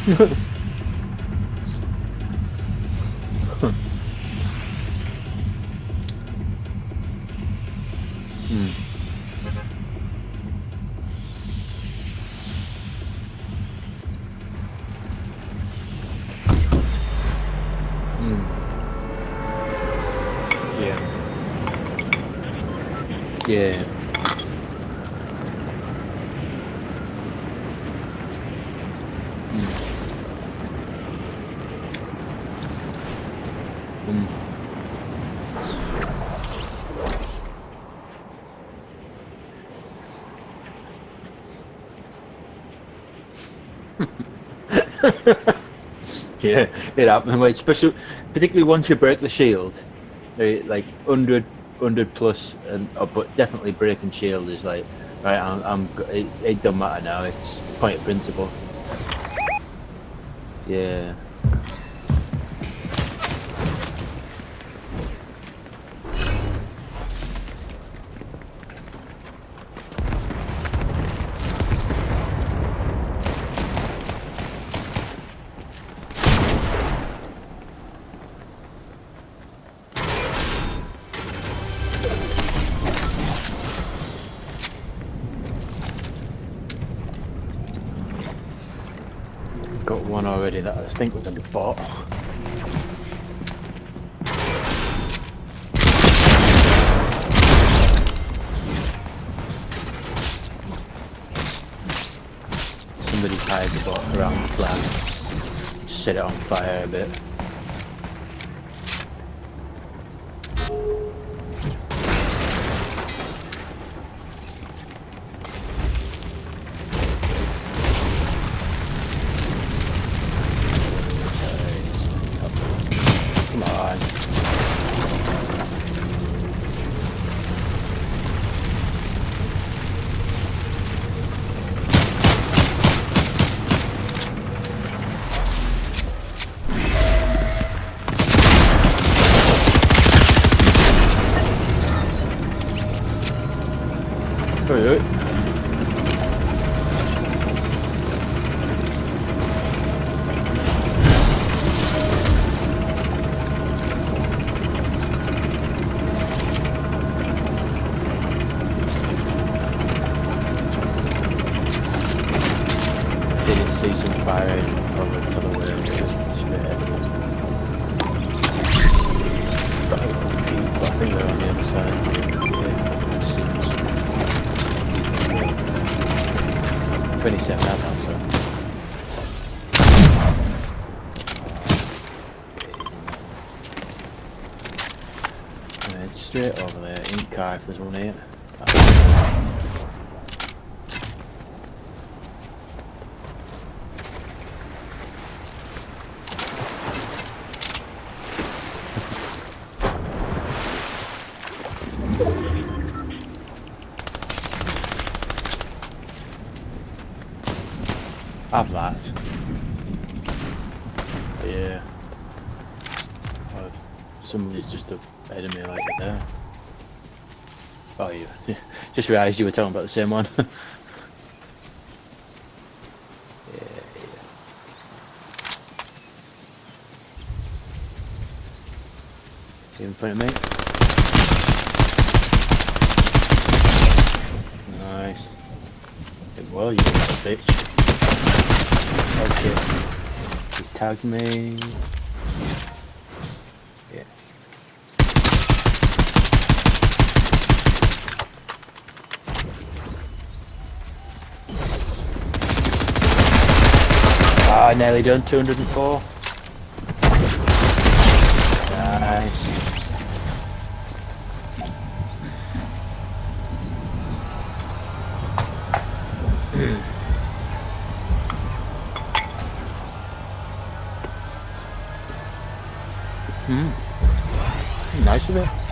Hmm. Hmm. Yeah. Yeah. Hmm. Hmm. Yeah, it happens. Like, especially, particularly once you break the shield, like 100 plus, and but definitely breaking shield is like, right. It don't matter now. It's point of principle. Yeah. Got one already that I think was a bot. Somebody hired the bot around the plant, just set it on fire a bit. Come on. Alright. Did see some fire over to the way straight ahead of it. But I think they're on the other side. Yeah, seems 27 out now, so. Right, straight over there, in car if there's one here. Have that. Yeah. Well, somebody's just ahead of me like there. Oh, you just realised you were talking about the same one. Yeah, yeah. In front of me. Nice. Well, you little bitch. Okay. He tagged me. Yeah. Ah, nearly done. 204. Nice. Nice of it.